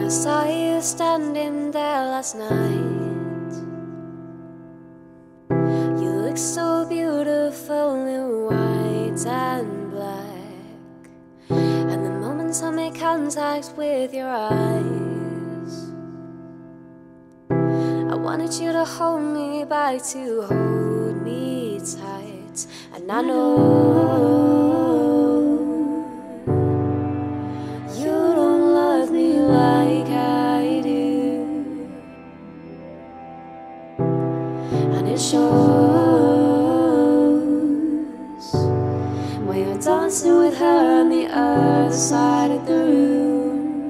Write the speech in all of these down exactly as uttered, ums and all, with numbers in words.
I saw you standing there last night. You look so beautiful in white and black, and the moments I make contact with your eyes, I wanted you to hold me back, to hold me tight. And I know you don't love me like I do, and it shows when you're dancing with her on the other side of the room.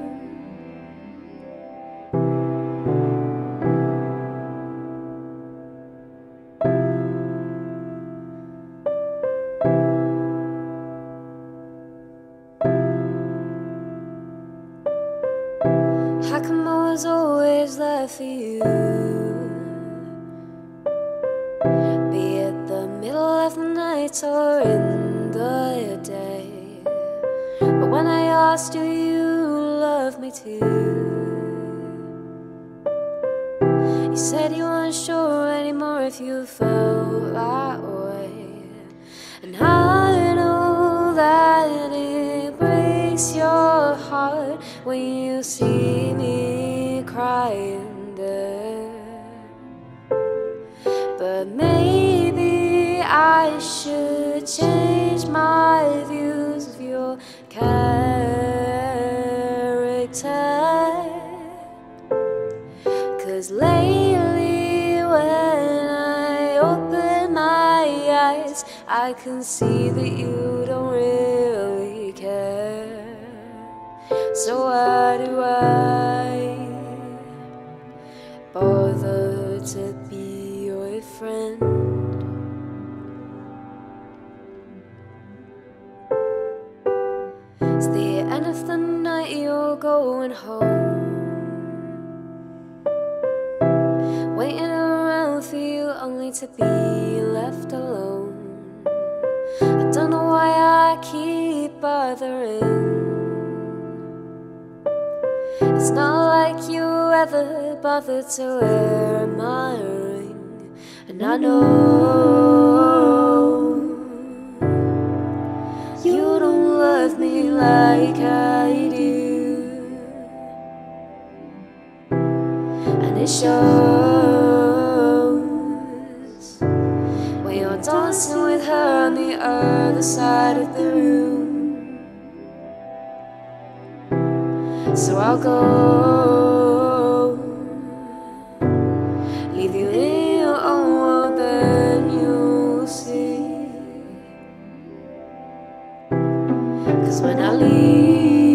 How come I was always there for you? Be it the middle of the night or in the day, but when I asked, do you love me too? You said you weren't sure anymore if you felt that way. And I know that it breaks your heart when you see me crying there, but maybe I should change my views of your character, 'cause lately when I open my eyes, I can see that you don't really care. So why do I bother to be your friend? It's the end of the night, you're going home, waiting around for you only to be left alone. I don't know why I keep bothering. It's not like you ever bothered to wear my ring. And I know you don't love me like I do, and it shows when you're dancing with her on the other side of the room. So I'll go, leave you in your own world, then you'll see. 'Cause when I leave,